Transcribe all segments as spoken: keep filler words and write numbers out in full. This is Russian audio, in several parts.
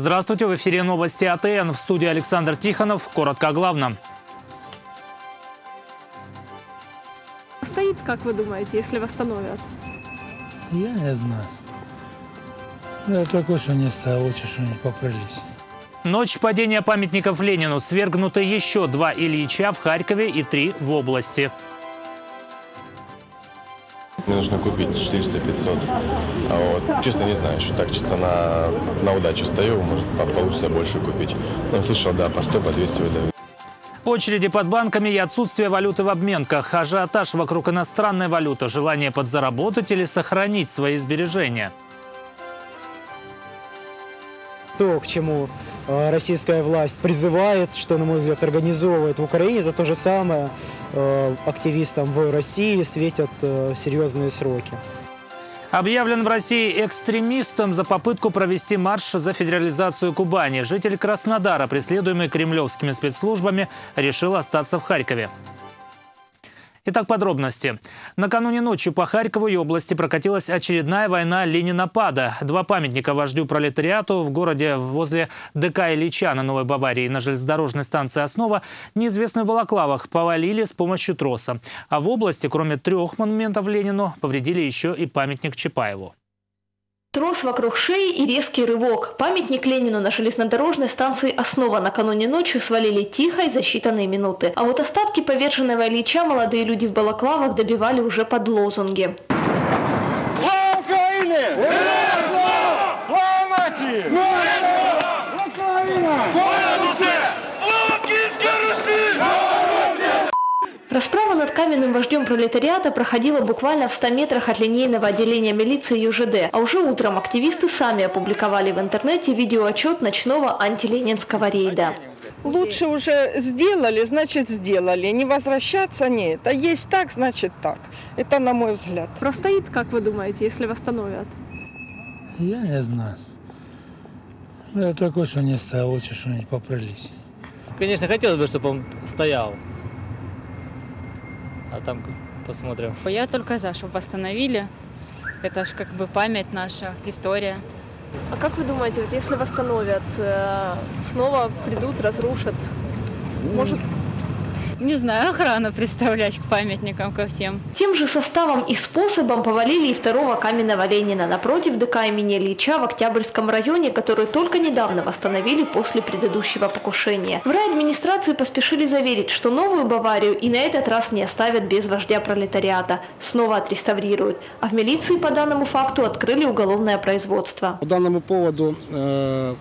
Здравствуйте, в эфире новости А Т Н. В студии Александр Тихонов. Коротко о главном. Стоит, как вы думаете, если восстановят? Я не знаю. Я такой, что не стал, лучше что-нибудь попрылись. Ночь падения памятников Ленину. Свергнуты еще два Ильича в Харькове и три в области. Мне нужно купить четыреста-пятьсот. А вот, честно, не знаю, что так чисто на, на удачу стою, может получится больше купить. Но слышал, да, по сто, по двести выдают. Очереди под банками и отсутствие валюты в обменках. Ажиотаж вокруг иностранной валюты. Желание подзаработать или сохранить свои сбережения. То, к чему российская власть призывает, что, на мой взгляд, организовывает в Украине, за то же самое активистам в России светят серьезные сроки. Объявлен в России экстремистом за попытку провести марш за федерализацию Кубани. Житель Краснодара, преследуемый кремлевскими спецслужбами, решил остаться в Харькове. Итак, подробности. Накануне ночью по Харькову и области прокатилась очередная война ленинопада. Два памятника вождю пролетариату в городе возле Д К Ильича на Новой Баварии на железнодорожной станции «Основа» неизвестные в балаклавах повалили с помощью троса. А в области, кроме трех монументов Ленину, повредили еще и памятник Чапаеву. Трос вокруг шеи и резкий рывок. Памятник Ленину на железнодорожной станции «Основа» накануне ночью свалили тихо и за считанные минуты. А вот остатки поверженного Ильича молодые люди в балаклавах добивали уже под лозунги. Слава Украине! Слава! Слава нации! Слава Украина! Слава Киевской Руси! Расправа над каменным вождем пролетариата проходила буквально в ста метрах от линейного отделения милиции Ю Ж Д. А уже утром активисты сами опубликовали в интернете видеоотчет ночного антиленинского рейда. Лучше уже сделали, значит сделали. Не возвращаться нет. А есть так, значит так. Это на мой взгляд. Простоит, как вы думаете, если восстановят? Я не знаю. Я такой, что не стал, лучше что-нибудь попрылись. Конечно, хотелось бы, чтобы он стоял. А там посмотрим. Я только за, чтобы восстановили. Это же как бы память наша, история. А как вы думаете, вот если восстановят, снова придут, разрушат? Может... Не знаю, охрану представлять к памятникам, ко всем. Тем же составом и способом повалили и второго каменного Ленина напротив Д К имени Ильича в Октябрьском районе, который только недавно восстановили после предыдущего покушения. В райадминистрации поспешили заверить, что Новую Баварию и на этот раз не оставят без вождя пролетариата. Снова отреставрируют. А в милиции по данному факту открыли уголовное производство. По данному поводу э,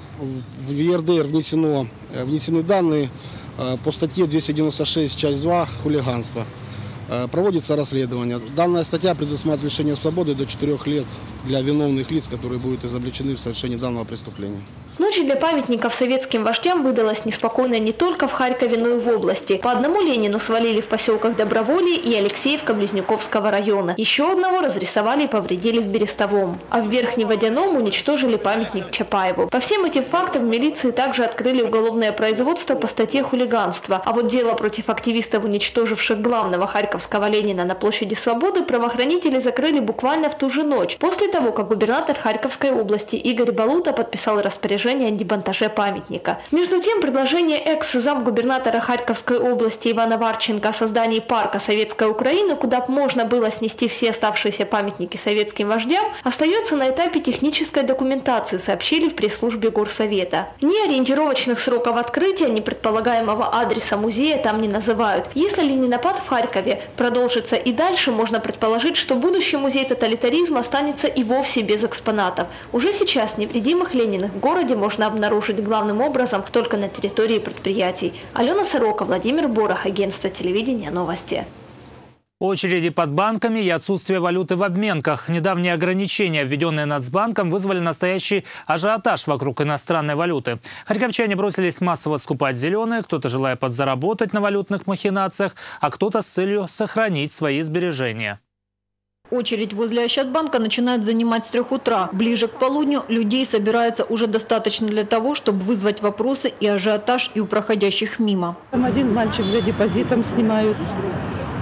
в Е Р Д Р внесено, внесены данные по статье двести девяносто шесть, часть два, хулиганство. Проводится расследование. Данная статья предусматривает лишение свободы до четырёх лет для виновных лиц, которые будут изобличены в совершении данного преступления. Ночь для памятников советским вождям выдалась неспокойной не только в Харькове, но и в области. По одному Ленину свалили в поселках Доброволье и Алексеевка Близнюковского района. Еще одного разрисовали и повредили в Берестовом. А в Верхневодяном уничтожили памятник Чапаеву. По всем этим фактам в милиции также открыли уголовное производство по статье хулиганства. А вот дело против активистов, уничтоживших главного харьковского Ленина на площади Свободы, правоохранители закрыли буквально в ту же ночь, после того, как губернатор Харьковской области Игорь Балута подписал распоряжение о демонтаже памятника. Между тем, предложение экс-замгубернатора Харьковской области Ивана Варченко о создании парка «Советская Украина», куда можно было снести все оставшиеся памятники советским вождям, остается на этапе технической документации, сообщили в пресс-службе Горсовета. Ни ориентировочных сроков открытия, ни предполагаемого адреса музея там не называют. Если ленинопад в Харькове продолжится и дальше, можно предположить, что будущий музей тоталитаризма останется и вовсе без экспонатов. Уже сейчас невредимых Лениных в городе можно обнаружить главным образом только на территории предприятий. Алена Сорока, Владимир Борох, агентство телевидения «Новости». Очереди под банками и отсутствие валюты в обменках. Недавние ограничения, введенные Нацбанком, вызвали настоящий ажиотаж вокруг иностранной валюты. Харьковчане бросились массово скупать зеленые, кто-то желая подзаработать на валютных махинациях, а кто-то с целью сохранить свои сбережения. Очередь возле Ощадбанка начинает занимать с трех утра. Ближе к полудню людей собирается уже достаточно для того, чтобы вызвать вопросы и ажиотаж и у проходящих мимо. Там один мальчик за депозитом снимают.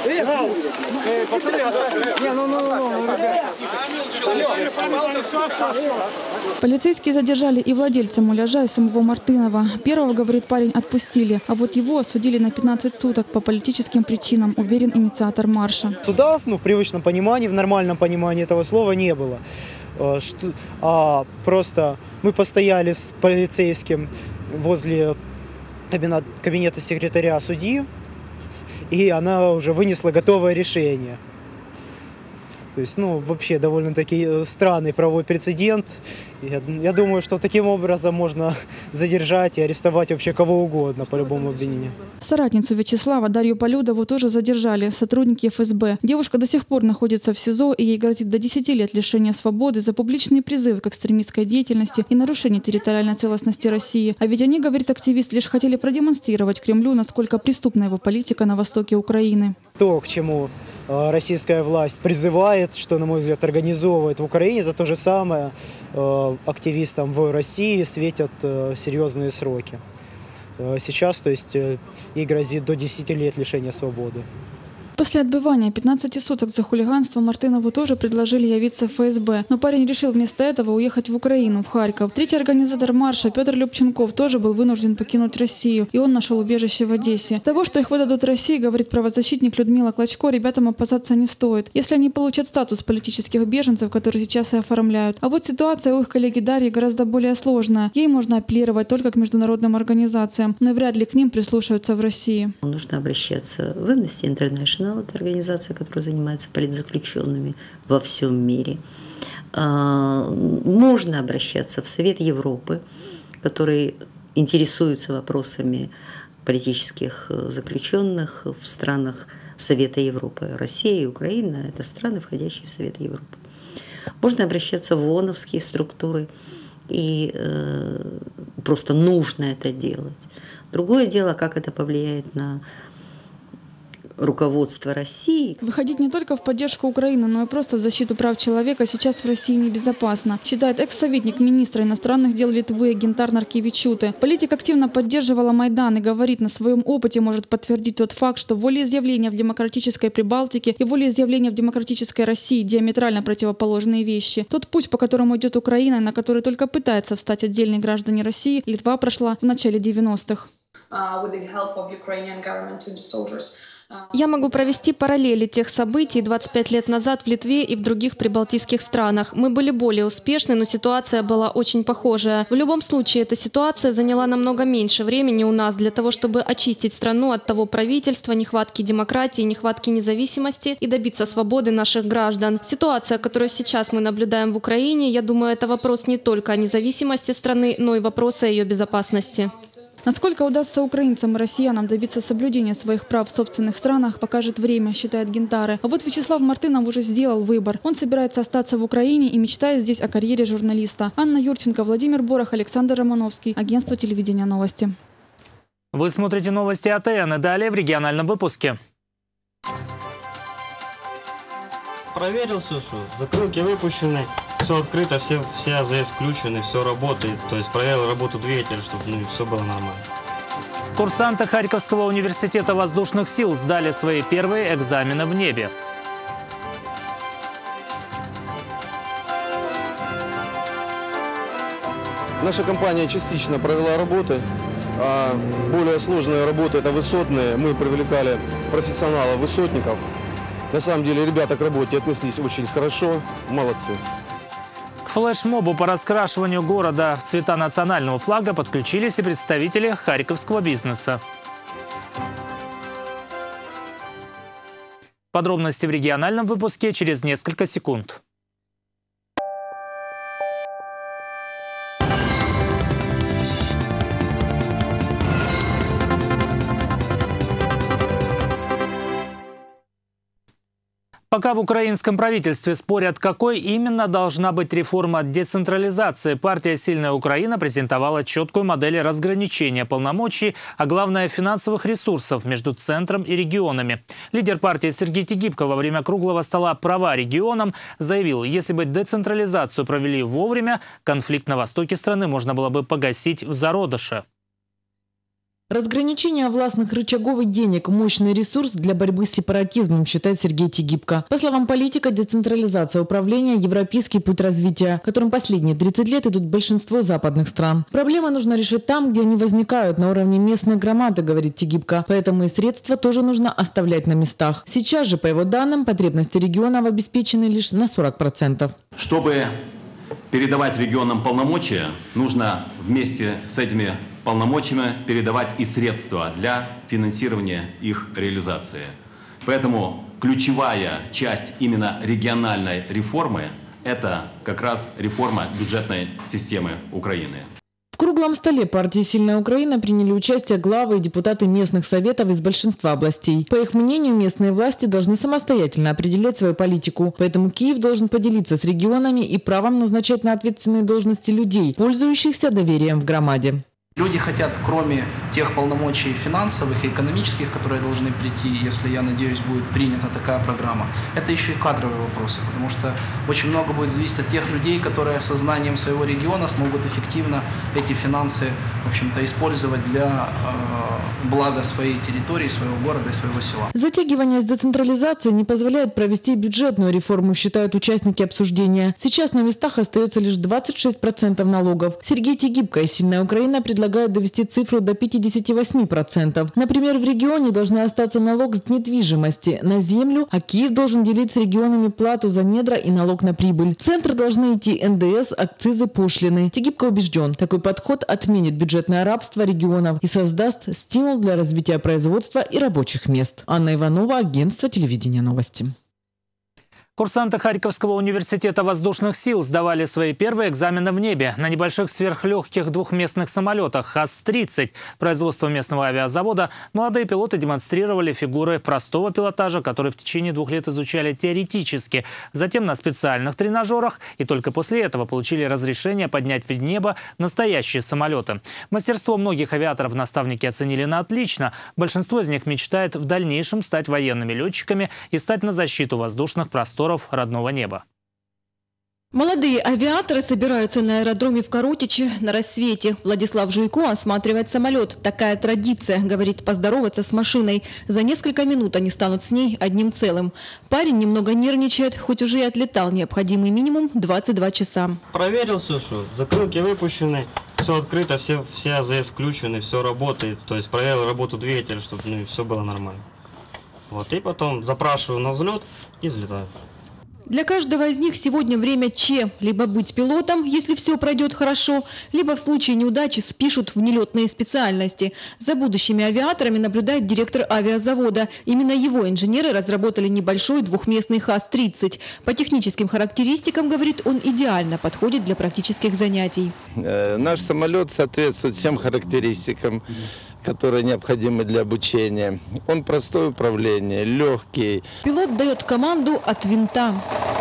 Полицейские задержали и владельца муляжа, и самого Мартынова. Первого, говорит парень, отпустили, а вот его осудили на пятнадцать суток по политическим причинам, уверен инициатор марша. Суда, ну, в привычном понимании, в нормальном понимании этого слова не было. Что, а просто мы постояли с полицейским возле кабинета, кабинета секретаря судьи, и она уже вынесла готовое решение. То есть, ну, вообще довольно-таки странный правовой прецедент. Я, я думаю, что таким образом можно задержать и арестовать вообще кого угодно по любому обвинению. Соратницу Вячеслава, Дарью Полюдову, тоже задержали сотрудники эф эс бэ. Девушка до сих пор находится в СИЗО, и ей грозит до десяти лет лишения свободы за публичные призывы к экстремистской деятельности и нарушение территориальной целостности России. А ведь они, говорит активист, лишь хотели продемонстрировать Кремлю, насколько преступна его политика на востоке Украины. То, к чему российская власть призывает, что, на мой взгляд, организовывает в Украине, за то же самое активистам в России светят серьезные сроки. Сейчас, то есть, ей грозит до десяти лет лишения свободы. После отбывания пятнадцати суток за хулиганство Мартынову тоже предложили явиться в эф эс бэ. Но парень решил вместо этого уехать в Украину, в Харьков. Третий организатор марша, Петр Любченков, тоже был вынужден покинуть Россию. И он нашел убежище в Одессе. Того, что их выдадут России, говорит правозащитник Людмила Клочко, ребятам опасаться не стоит, если они получат статус политических беженцев, которые сейчас и оформляют. А вот ситуация у их коллеги Дарьи гораздо более сложная. Ей можно апеллировать только к международным организациям, но вряд ли к ним прислушаются в России. Нужно обращаться в Amnesty International. Это организация, которая занимается политзаключенными во всем мире. Можно обращаться в Совет Европы, который интересуется вопросами политических заключенных в странах Совета Европы. Россия и Украина – это страны, входящие в Совет Европы. Можно обращаться в ООНовские структуры, и просто нужно это делать. Другое дело, как это повлияет на руководство России. Выходить не только в поддержку Украины, но и просто в защиту прав человека сейчас в России небезопасно, считает экс-советник министра иностранных дел Литвы Гинтар Наркевичуте. Политик активно поддерживала Майдан и говорит, на своем опыте может подтвердить тот факт, что волеизъявления в демократической Прибалтике и волеизъявления в демократической России диаметрально противоположные вещи. Тот путь, по которому идет Украина, на который только пытается встать отдельные граждане России, Литва прошла в начале девяностых. Я могу провести параллели тех событий двадцать пять лет назад в Литве и в других прибалтийских странах. Мы были более успешны, но ситуация была очень похожая. В любом случае, эта ситуация заняла намного меньше времени у нас для того, чтобы очистить страну от того правительства, нехватки демократии, нехватки независимости и добиться свободы наших граждан. Ситуация, которую сейчас мы наблюдаем в Украине, я думаю, это вопрос не только о независимости страны, но и вопрос о ее безопасности. Насколько удастся украинцам и россиянам добиться соблюдения своих прав в собственных странах, покажет время, считает Гинтаре. А вот Вячеслав Мартынов уже сделал выбор. Он собирается остаться в Украине и мечтает здесь о карьере журналиста. Анна Юрченко, Владимир Борох, Александр Романовский. Агентство телевидения «Новости». Вы смотрите новости А Т Н и далее в региональном выпуске. Проверил все, что закрылки выпущены, все открыто, все, все А З С включены, все работает. То есть проверил работу двигателя, чтобы ну, все было нормально. Курсанты Харьковского университета воздушных сил сдали свои первые экзамены в небе. Наша компания частично провела работы. А более сложные работы – это высотные. Мы привлекали профессионалов-высотников. На самом деле ребята к работе отнеслись очень хорошо, молодцы. К флешмобу по раскрашиванию города в цвета национального флага подключились и представители харьковского бизнеса. Подробности в региональном выпуске через несколько секунд. Пока в украинском правительстве спорят, какой именно должна быть реформа децентрализации, партия «Сильная Украина» презентовала четкую модель разграничения полномочий, а главное финансовых ресурсов между центром и регионами. Лидер партии Сергей Тигибко во время круглого стола «Права регионам» заявил, если бы децентрализацию провели вовремя, конфликт на востоке страны можно было бы погасить в зародыше. Разграничение властных рычагов и денег – мощный ресурс для борьбы с сепаратизмом, считает Сергей Тигибко. По словам политика, децентрализация управления – европейский путь развития, которым последние тридцать лет идут большинство западных стран. Проблемы нужно решить там, где они возникают, на уровне местной громады, говорит Тигибко. Поэтому и средства тоже нужно оставлять на местах. Сейчас же, по его данным, потребности регионов обеспечены лишь на сорок процентов. Чтобы передавать регионам полномочия, нужно вместе с этими полномочиями передавать и средства для финансирования их реализации. Поэтому ключевая часть именно региональной реформы – это как раз реформа бюджетной системы Украины. В круглом столе партии «Сильная Украина» приняли участие главы и депутаты местных советов из большинства областей. По их мнению, местные власти должны самостоятельно определять свою политику. Поэтому Киев должен поделиться с регионами и правом назначать на ответственные должности людей, пользующихся доверием в громаде. Люди хотят, кроме тех полномочий финансовых и экономических, которые должны прийти, если, я надеюсь, будет принята такая программа, это еще и кадровые вопросы, потому что очень много будет зависеть от тех людей, которые сознанием своего региона смогут эффективно эти финансы, в общем-то, использовать для э, блага своей территории, своего города и своего села. Затягивание с децентрализацией не позволяет провести бюджетную реформу, считают участники обсуждения. Сейчас на местах остается лишь двадцать шесть процентов налогов. Сергей Тигибко и «Сильная Украина» предлагают предлагают довести цифру до пятидесяти восьми процентов. Например, в регионе должны остаться налог с недвижимости на землю, а Киев должен делить с регионами плату за недра и налог на прибыль. В центр должны идти эн дэ эс, акцизы, пошлины. Тигибко убежден, такой подход отменит бюджетное рабство регионов и создаст стимул для развития производства и рабочих мест. Анна Иванова, агентство телевидения «Новости». Курсанты Харьковского университета воздушных сил сдавали свои первые экзамены в небе на небольших сверхлегких двухместных самолетах ХАС тридцать. Производство местного авиазавода молодые пилоты демонстрировали фигуры простого пилотажа, которые в течение двух лет изучали теоретически. Затем на специальных тренажерах и только после этого получили разрешение поднять в небо настоящие самолеты. Мастерство многих авиаторов наставники оценили на отлично. Большинство из них мечтает в дальнейшем стать военными летчиками и стать на защиту воздушных просторов родного неба. Молодые авиаторы собираются на аэродроме в Коротиче на рассвете. Владислав Жуйко осматривает самолет. Такая традиция, говорит, поздороваться с машиной. За несколько минут они станут с ней одним целым. Парень немного нервничает, хоть уже и отлетал необходимый минимум двадцать два часа. Проверил все, что закрылки выпущены, все открыто, все, все а зэ эс включены, все работает. То есть проверил работу двигателя, чтобы ну, все было нормально. Вот, и потом запрашиваю на взлет и взлетаю. Для каждого из них сегодня время Ч. Либо быть пилотом, если все пройдет хорошо, либо в случае неудачи спишут в нелетные специальности. За будущими авиаторами наблюдает директор авиазавода. Именно его инженеры разработали небольшой двухместный ХАС тридцать. По техническим характеристикам, говорит, он идеально подходит для практических занятий. Э, наш самолет соответствует всем характеристикам, которые необходимы для обучения. Он простой в управлении, легкий. Пилот дает команду от винта.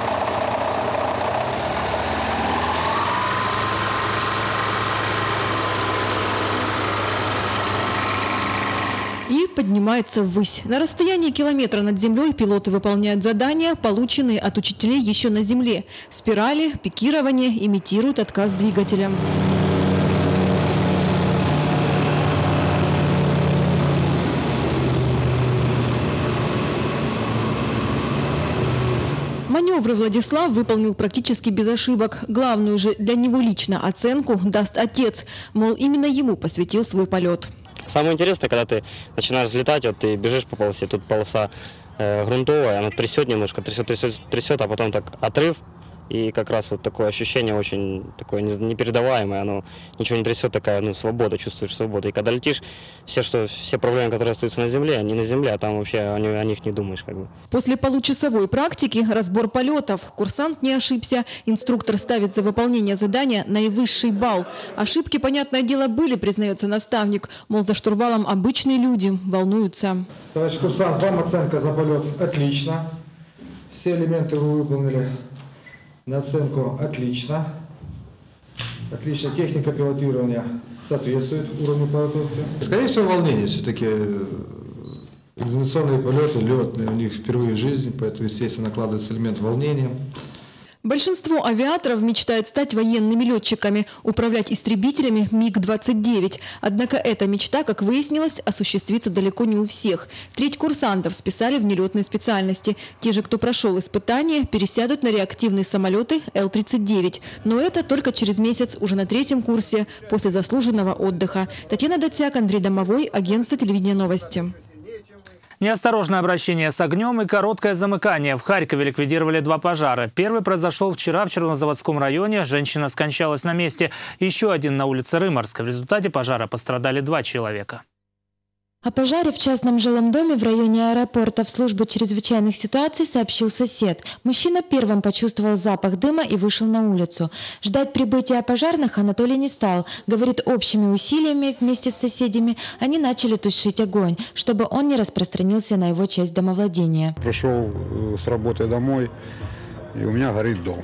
И поднимается ввысь. На расстоянии километра над землей пилоты выполняют задания, полученные от учителей еще на земле. Спирали, пикирование, имитируют отказ двигателя. Маневры Владислав выполнил практически без ошибок. Главную же для него лично оценку даст отец. Мол, именно ему посвятил свой полет. Самое интересное, когда ты начинаешь взлетать, вот ты бежишь по полосе, тут полоса э, грунтовая, она трясет немножко, трясет, трясет, трясет, а потом так отрыв. И как раз вот такое ощущение очень такое непередаваемое, оно ничего не трясет, такая, ну, свобода, чувствуешь свободу. И когда летишь, все, что, все проблемы, которые остаются на земле, они на земле, а там вообще о, о них не думаешь. Как бы. После получасовой практики разбор полетов. Курсант не ошибся. Инструктор ставит за выполнение задания наивысший балл. Ошибки, понятное дело, были, признается наставник. Мол, за штурвалом обычные люди волнуются. Товарищ курсант, вам оценка за полет отлично. Все элементы вы выполнили на оценку отлично. Отлично. Техника пилотирования соответствует уровню подготовки. Скорее всего, волнение. Все-таки экзаменационные полеты, летные, у них впервые в жизни, поэтому, естественно, накладывается элемент волнения. Большинство авиаторов мечтает стать военными летчиками, управлять истребителями миг двадцать девять. Однако эта мечта, как выяснилось, осуществится далеко не у всех. Треть курсантов списали в нелетные специальности. Те же, кто прошел испытания, пересядут на реактивные самолеты Эл тридцать девять. Но это только через месяц, уже на третьем курсе, после заслуженного отдыха. Татьяна Доцяк, Андрей Домовой, агентство телевидения «Новости». Неосторожное обращение с огнем и короткое замыкание. В Харькове ликвидировали два пожара. Первый произошел вчера в Чернозаводском районе. Женщина скончалась на месте. Еще один на улице Рыморска. В результате пожара пострадали два человека. О пожаре в частном жилом доме в районе аэропорта в службу чрезвычайных ситуаций сообщил сосед. Мужчина первым почувствовал запах дыма и вышел на улицу. Ждать прибытия пожарных Анатолий не стал. Говорит, общими усилиями вместе с соседями они начали тушить огонь, чтобы он не распространился на его часть домовладения. Пришел с работы домой, и у меня горит дом.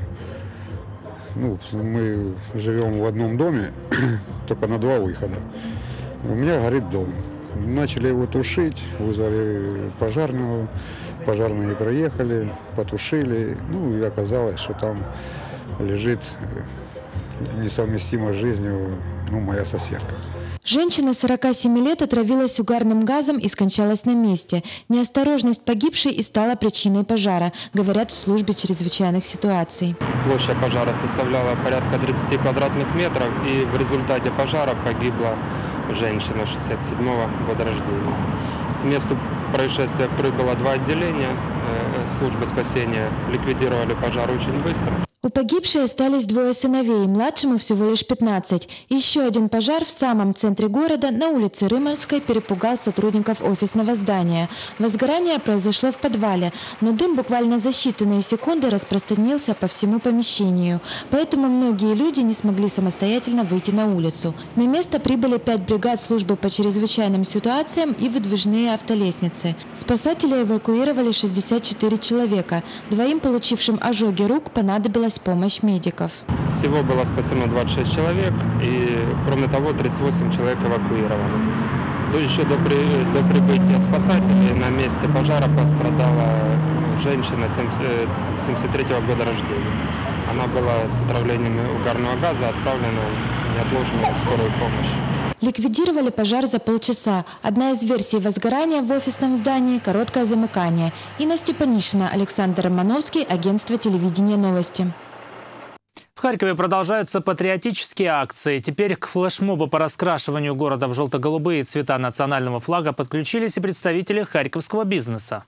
Ну, мы живем в одном доме, только на два выхода. У меня горит дом. Начали его тушить, вызвали пожарного, пожарные приехали, потушили, ну и оказалось, что там лежит несовместимо с жизнью, ну, моя соседка. Женщина сорока семи лет отравилась угарным газом и скончалась на месте. Неосторожность погибшей и стала причиной пожара, говорят в службе чрезвычайных ситуаций. Площадь пожара составляла порядка тридцати квадратных метров, и в результате пожара погибла женщина шестьдесят седьмого года рождения. К месту происшествия прибыло два отделения службы спасения, ликвидировали пожар очень быстро. У погибшей остались двое сыновей, младшему всего лишь пятнадцать. Еще один пожар в самом центре города на улице Рыморской перепугал сотрудников офисного здания. Возгорание произошло в подвале, но дым буквально за считанные секунды распространился по всему помещению. Поэтому многие люди не смогли самостоятельно выйти на улицу. На место прибыли пять бригад службы по чрезвычайным ситуациям и выдвижные автолестницы. Спасатели эвакуировали шестьдесят четыре человека. Двоим, получившим ожоги рук, понадобилась помощь медиков. Всего было спасено двадцать шесть человек, и кроме того тридцать восемь человек эвакуировано. Еще до, при, до прибытия спасателей на месте пожара пострадала женщина семьдесят третьего года рождения. Она была с отравлением угарного газа отправлена в неотложную скорую помощь. Ликвидировали пожар за полчаса. Одна из версий возгорания в офисном здании – короткое замыкание. Инна Степанишина, Александр Романовский, агентство телевидения «Новости». В Харькове продолжаются патриотические акции. Теперь к флешмобу по раскрашиванию города в желто-голубые цвета национального флага подключились и представители харьковского бизнеса.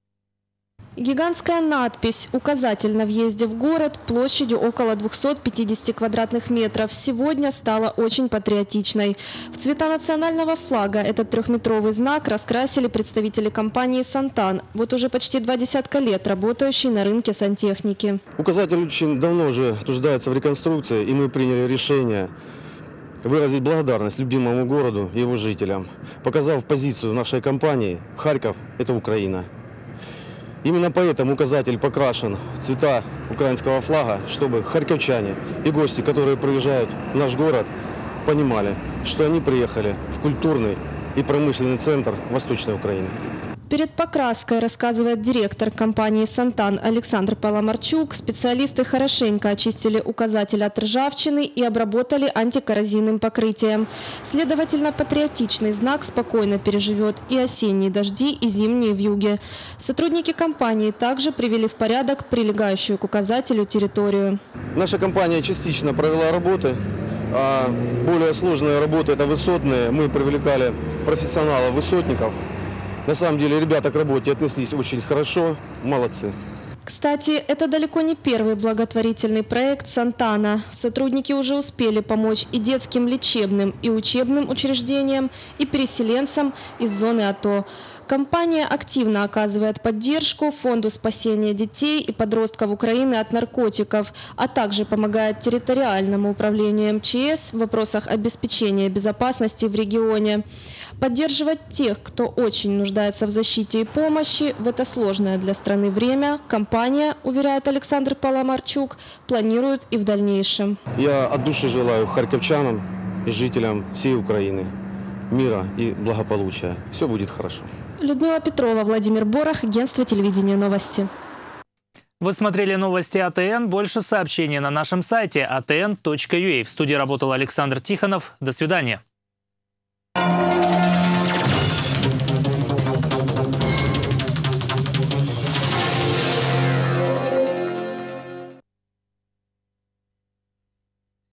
Гигантская надпись, указатель на въезде в город площадью около двухсот пятидесяти квадратных метров, сегодня стала очень патриотичной. В цвета национального флага этот трехметровый знак раскрасили представители компании «Сантан», вот уже почти два десятка лет работающий на рынке сантехники. Указатель очень давно уже нуждается в реконструкции, и мы приняли решение выразить благодарность любимому городу и его жителям, показав позицию нашей компании «Харьков – это Украина». Именно поэтому указатель покрашен в цвета украинского флага, чтобы харьковчане и гости, которые приезжают в наш город, понимали, что они приехали в культурный и промышленный центр Восточной Украины. Перед покраской, рассказывает директор компании «Сантан» Александр Паламарчук, специалисты хорошенько очистили указатель от ржавчины и обработали антикоррозийным покрытием. Следовательно, патриотичный знак спокойно переживет и осенние дожди, и зимние вьюги. Сотрудники компании также привели в порядок прилегающую к указателю территорию. Наша компания частично провела работы, а более сложные работы – это высотные. Мы привлекали профессионалов-высотников. На самом деле ребята к работе отнеслись очень хорошо, молодцы. Кстати, это далеко не первый благотворительный проект «Сантана». Сотрудники уже успели помочь и детским лечебным, и учебным учреждениям, и переселенцам из зоны АТО. Компания активно оказывает поддержку Фонду спасения детей и подростков Украины от наркотиков, а также помогает территориальному управлению эм че эс в вопросах обеспечения безопасности в регионе. Поддерживать тех, кто очень нуждается в защите и помощи в это сложное для страны время, компания, уверяет Александр Паламарчук, планирует и в дальнейшем. Я от души желаю харьковчанам и жителям всей Украины мира и благополучия. Все будет хорошо. Людмила Петрова, Владимир Борох, агентство телевидения «Новости». Вы смотрели новости А Т Н. Больше сообщений на нашем сайте а тэ эн точка ю а. В студии работал Александр Тихонов. До свидания.